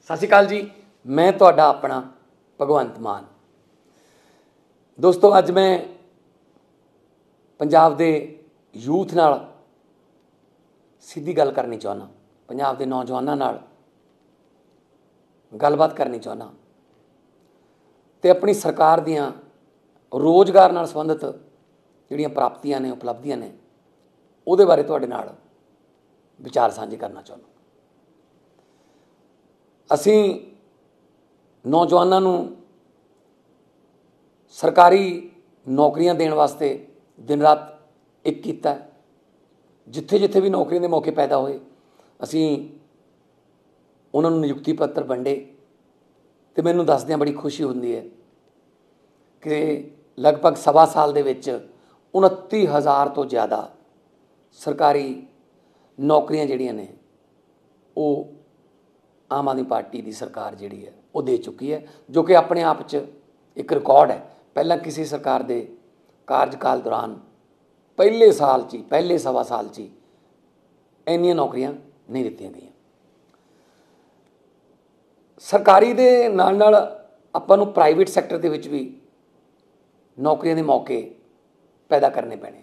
सत श्री अकाल जी, मैं तुहाडा अपना भगवंत मान। दोस्तों, अज मैं पंजाब दे यूथ नाल सीधी गल करनी चाहुंदा, पंजाब दे नौजवानों नाल गलबात करनी चाहुंदा ते अपनी सरकार दियां रोज़गार नाल संबंधित जिहड़ियां प्राप्तियां ने, उपलब्धियां ने, उहदे बारे तुहाडे नाल विचार साझे करना चाहुंदा। असीं नौजवानों नूं सरकारी नौकरियां देण वास्ते दिन रात एक कीता है। जिथे जिथे भी नौकरियों के मौके पैदा होए, असीं उन्हां नूं नियुक्ति पत्र वंडे ते मैनूं दसदिआं बड़ी खुशी हुंदी है कि लगभग सवा साल दे विच 29,000 तो ज़्यादा सरकारी नौकरियां जिहड़ियां ने वो आम आदमी पार्टी की सरकार जिहड़ी है वो दे चुकी है, जो कि अपने आप च एक रिकॉर्ड है। पहला किसी सरकार के कार्यकाल दौरान पहले साल च पहले सवा साल च इन्नियां नौकरियां नहीं दित्तियां गईयां। सरकारी दे नाल नाल आपां नूं प्राइवेट सैक्टर दे विच भी नौकरियां दे मौके पैदा करने पैणे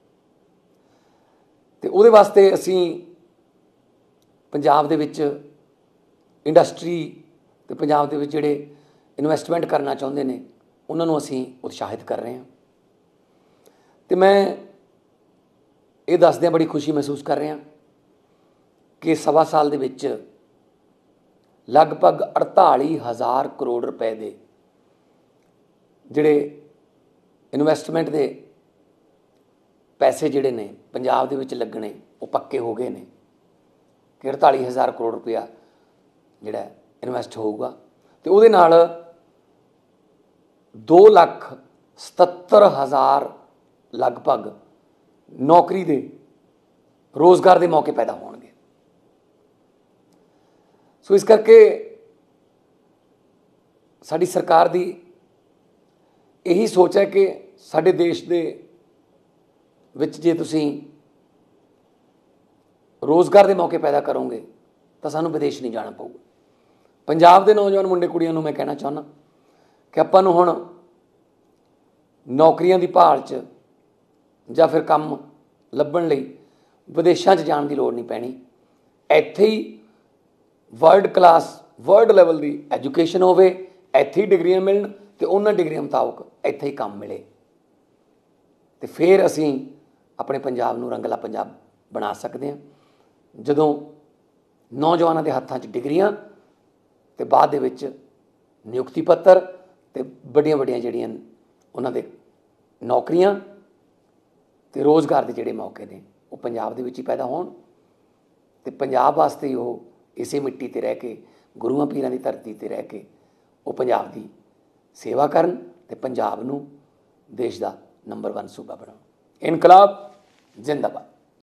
ते उहदे वास्ते असीं पंजाब दे विच इंडस्ट्री ते पंजाब दे विच जिहड़े इन्वेस्टमेंट करना चाहुंदे ने उन्हां नूं असीं उत्साहित कर रहे हैं। तो मैं ये दसदिआं बड़ी खुशी महसूस कर रहा कि सवा साल दे विच लगभग 48,000 करोड़ रुपए के जिहड़े इन्वेस्टमेंट के पैसे जिहड़े ने पंजाब दे विच लगने वो पक्के हो गए ने कि 48,000 करोड़ रुपया जिहड़ा इन्वेस्ट होऊगा ते उहदे नाल 2,77,000 लगभग नौकरी दे रोज़गार के मौके पैदा होणगे। सो इस करके साडी सरकार दी यही सोच है कि साडे देश दे विच जे तुसीं रोज़गार के मौके पैदा करोगे तो सानूं विदेश नहीं जाना पऊगा। पंजाब के नौजवान मुंडे कुड़ियां नूं मैं कहना चाहुंदा कि आपां नूं हुण नौकरियां दी भाल च जां फिर काम लभण लई विदेशां च जाण दी लोड़ नहीं पैणी। इत्थे ही वर्ल्ड क्लास वर्ल्ड लेवल की एजुकेशन होवे, इत्थे ही डिग्रियां मिलन ते उन्हां डिग्रियां मुताबक इत्थे ही काम मिले ते फिर असीं अपने पंजाब नूं रंगला पंजाब बना सकते हैं। जदों नौजवानों के हत्थां च डिग्रियां ते बाद दे विच नियुक्ति पत्र ते बड़ियां बड़ियां जिहड़ियां उन्हां दे नौकरियां ते रोज़गार के जिहड़े मौके ने वो पंजाब दे विच ही पैदा होण ते पंजाब वास्ते ही वो इसे मिट्टी ते रह के गुरुआं पीरां दी धरती ते रह के वो पंजाब दी सेवा करन ते पंजाब नूं देश दा नंबर 1 सूबा बनाउण। इनकलाब जिंदाबाद।